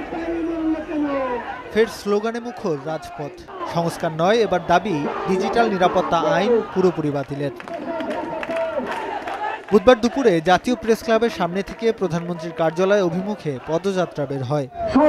ফের স্লোগানে মুখর রাজপথ। সংস্কার নয়, এবার দাবি ডিজিটাল নিরাপত্তা আইন পুরোপুরি বাতিলের। বুধবার দুপুরে জাতীয় প্রেস ক্লাবের সামনে থেকে প্রধানমন্ত্রীর কার্যালয় অভিমুখে পদযাত্রা বের হয়।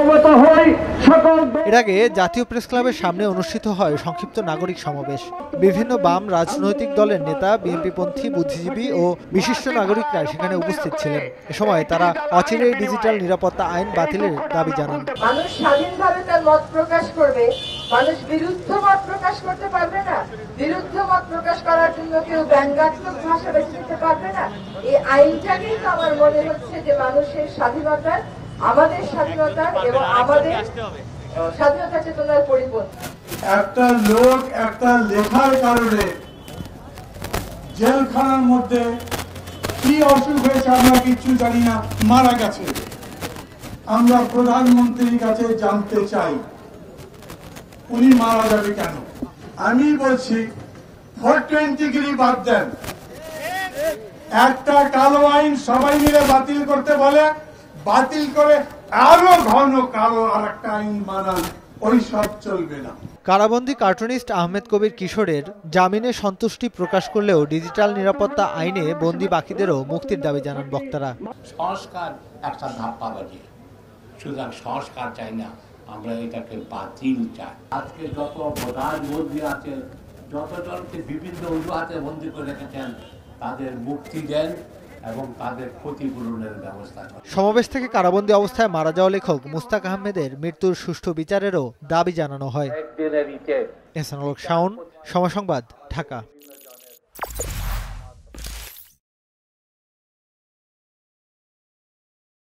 এর আগে জাতীয় প্রেস ক্লাবের সামনে অনুষ্ঠিত হয় সংক্ষিপ্ত নাগরিক সমাবেশ। বিভিন্ন বাম রাজনৈতিক দলের নেতা, বিএনপিপন্থী বুদ্ধিজীবী ও বিশিষ্ট নাগরিকরা সেখানে উপস্থিত ছিলেন। এ সময় তারা অচিরেই ডিজিটাল নিরাপত্তা আইন বাতিলের দাবি জানান। মানুষ স্বাধীনভাবে তার মত প্রকাশ করবে, মানুষ বিরুদ্ধ মত প্রকাশ করতে পারবে না। বিরুদ্ধ মত প্রকাশ করার জন্য কেউ ব্যঙ্গাত্মক ভাষা বেছে নিতে পারবে না। এই আইনটাকেই তো আমার মনে হচ্ছে যে মানুষের স্বাধীনতার, আমাদের স্বাধীনতার এবং আমাদের স্বাধীনতা চেতনার পরিপন্থী। একটা লোক একটা লেখার কারণে জেলখানার মধ্যে কি অসুখ হয়েছে আমরা কিচ্ছু জানি না, মারা গেছে। আমরা প্রধানমন্ত্রীর কাছে জানতে চাই উনি মারা যাবে কেন। আমি বলছি 420 বাদ দেন, একটা কালো আইন সবাই মিলে বাতিল করতে বলে, বাতিল করে আরো ঘন কালো আর একটা আইন বানান, ওই সব চলবে না। কারাবন্দী কার্টুনিস্ট আহমেদ কবির কিশোরের জামিনে সন্তুষ্টি প্রকাশ করলেও ডিজিটাল নিরাপত্তা আইনে বন্দী বাকিদেরও মুক্তির দাবি জানান বক্তারা। সংস্কার একটা ধাপ্পাবাজি, সুতরাং সংস্কার চাই না, আমরা এটাকে বাতিল চাই। আজকে যত প্রধানমন্ত্রী আছে, যতজনকে বিভিন্ন অজুহাতে বন্দী করে রেখেছেন, তাদের মুক্তি দেন এবং তাদের ক্ষতিপূরণের ব্যবস্থা করেন। সমাবেশ থেকে কারাবন্দী অবস্থায় মারা যাওয়া লেখক মুস্তাক আহমেদের মৃত্যুর সুষ্ঠু বিচারেরও দাবি জানানো হয়। এহসানুল হক শাওন, সময় সংবাদ, ঢাকা।